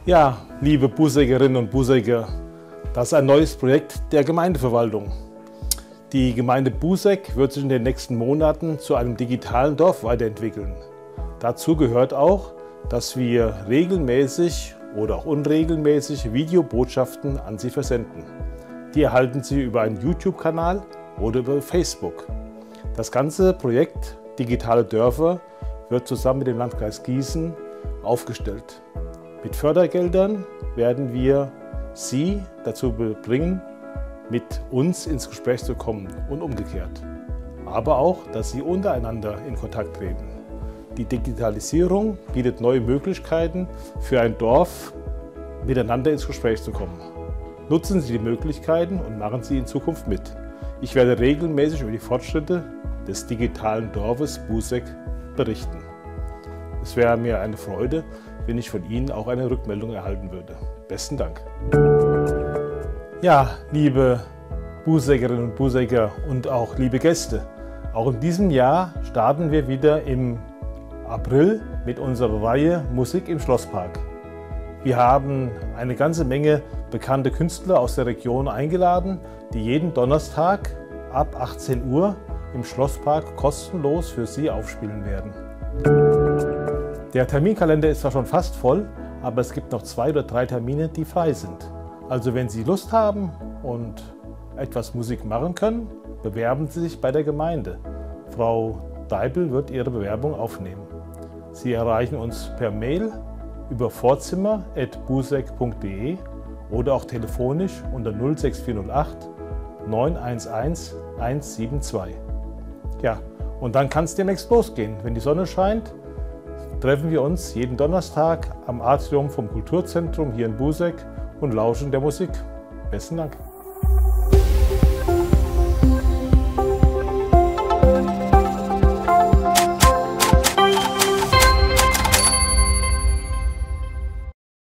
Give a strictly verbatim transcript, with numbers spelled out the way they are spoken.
Ja, liebe Buseckerinnen und Busecker, das ist ein neues Projekt der Gemeindeverwaltung. Die Gemeinde Buseck wird sich in den nächsten Monaten zu einem digitalen Dorf weiterentwickeln. Dazu gehört auch, dass wir regelmäßig oder auch unregelmäßig Videobotschaften an Sie versenden. Die erhalten Sie über einen YouTube-Kanal oder über Facebook. Das ganze Projekt Digitale Dörfer wird zusammen mit dem Landkreis Gießen aufgestellt. Mit Fördergeldern werden wir Sie dazu bringen, mit uns ins Gespräch zu kommen und umgekehrt. Aber auch, dass Sie untereinander in Kontakt treten. Die Digitalisierung bietet neue Möglichkeiten für ein Dorf, miteinander ins Gespräch zu kommen. Nutzen Sie die Möglichkeiten und machen Sie in Zukunft mit. Ich werde regelmäßig über die Fortschritte des digitalen Dorfes Buseck berichten. Es wäre mir eine Freude, wenn ich von Ihnen auch eine Rückmeldung erhalten würde. Besten Dank. Ja, liebe Buseckerinnen und Busecker und auch liebe Gäste, auch in diesem Jahr starten wir wieder im April mit unserer Reihe Musik im Schlosspark. Wir haben eine ganze Menge bekannte Künstler aus der Region eingeladen, die jeden Donnerstag ab achtzehn Uhr im Schlosspark kostenlos für Sie aufspielen werden. Der Terminkalender ist zwar schon fast voll, aber es gibt noch zwei oder drei Termine, die frei sind. Also wenn Sie Lust haben und etwas Musik machen können, bewerben Sie sich bei der Gemeinde. Frau Deibel wird Ihre Bewerbung aufnehmen. Sie erreichen uns per Mail über vorzimmer at buseck punkt de oder auch telefonisch unter null sechs vier null acht neun eins eins eins sieben zwei. Ja, und dann kann es demnächst losgehen. Wenn die Sonne scheint, treffen wir uns jeden Donnerstag am Atrium vom Kulturzentrum hier in Buseck und lauschen der Musik. Besten Dank.